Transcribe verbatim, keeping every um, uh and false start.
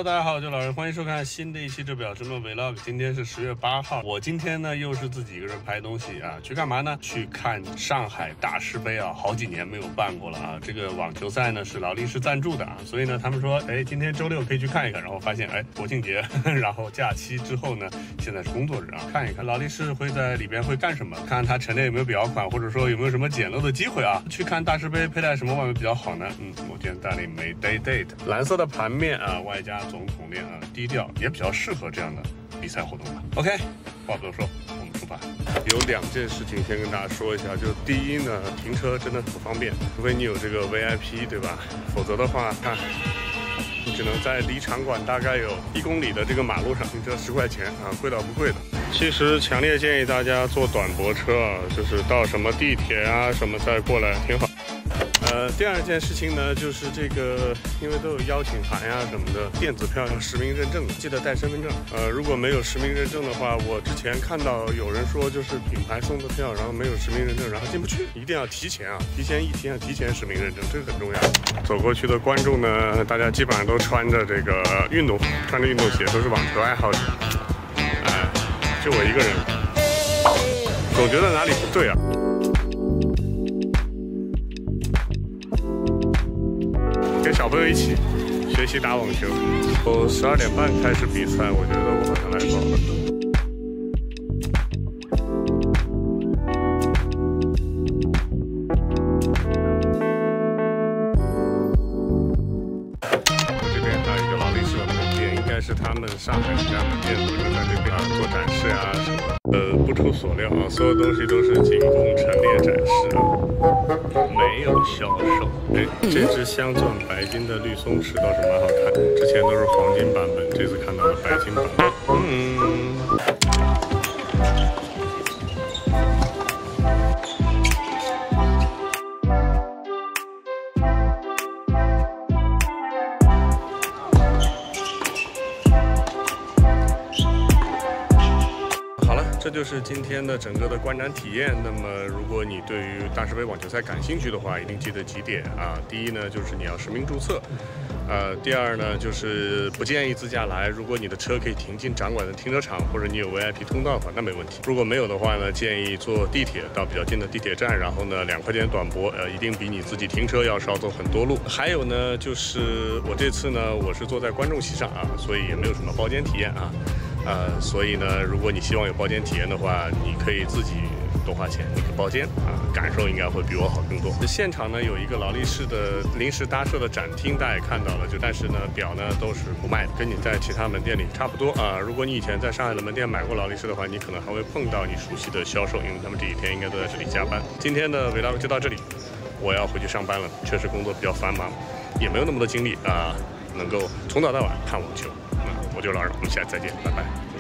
Hello， 大家好，我是老人，欢迎收看新的一期这表什么 Vlog。今天是十月八号，我今天呢又是自己一个人拍东西啊，去干嘛呢？去看上海大师杯啊，好几年没有办过了啊。这个网球赛呢是劳力士赞助的啊，所以呢他们说，哎，今天周六可以去看一看，然后发现，哎，国庆节，然后假期之后呢，现在是工作日啊，看一看劳力士会在里边会干什么，看看它陈列有没有表款，或者说有没有什么捡漏的机会啊。去看大师杯佩戴什么腕表比较好呢？嗯，我今天带了一枚 Day Date 蓝色的盘面啊，外加总统链啊，低调也比较适合这样的比赛活动吧。OK， 话不多说，我们出发。有两件事情先跟大家说一下，就第一呢，停车真的很不方便，除非你有这个 V I P， 对吧？否则的话，看你只能在离场馆大概有一公里的这个马路上停车十块钱啊，贵到不贵的。其实强烈建议大家坐短驳车啊，就是到什么地铁啊什么再过来挺好。呃，第二件事情呢，就是这个，因为都有邀请函呀、啊、什么的，电子票要实名认证的，记得带身份证。呃，如果没有实名认证的话，我之前看到有人说，就是品牌送的票，然后没有实名认证，然后进不去，一定要提前啊，提前一天，提前实名认证，这个很重要。走过去的观众呢，大家基本上都穿着这个运动服，穿着运动鞋，都是网球爱好者。哎、呃，就我一个人，总觉得哪里不对啊。跟小朋友一起学习打网球。我十二点半开始比赛，我觉得我好像来早了。我这边还有一个劳力士的门店，应该是他们上海一家门店，我就在这边啊做展示啊什么。呃，不出所料啊，所有东西都是仅供陈列展示啊，没有销售。哎，这只镶钻白金的绿松石倒是蛮好看的，之前都是黄金版本，这次看到了白金版本。嗯。这就是今天的整个的观展体验。那么，如果你对于大师杯网球赛感兴趣的话，一定记得几点啊。第一呢，就是你要实名注册。呃，第二呢，就是不建议自驾来。如果你的车可以停进场馆的停车场，或者你有 V I P 通道的话，那没问题。如果没有的话呢，建议坐地铁到比较近的地铁站，然后呢，两块钱短驳，呃，一定比你自己停车要少走很多路。还有呢，就是我这次呢，我是坐在观众席上啊，所以也没有什么包间体验啊。呃，所以呢，如果你希望有包间体验的话，你可以自己多花钱那个包间啊，感受应该会比我好更多。现场呢有一个劳力士的临时搭设的展厅，大家也看到了，就但是呢表呢都是不卖的，跟你在其他门店里差不多啊。如果你以前在上海的门店买过劳力士的话，你可能还会碰到你熟悉的销售，因为他们这几天应该都在这里加班。今天的 Vlog 就到这里，我要回去上班了，确实工作比较繁忙，也没有那么多精力啊，能够从早到晚看网球。我就是老人，我们下次再见，拜拜。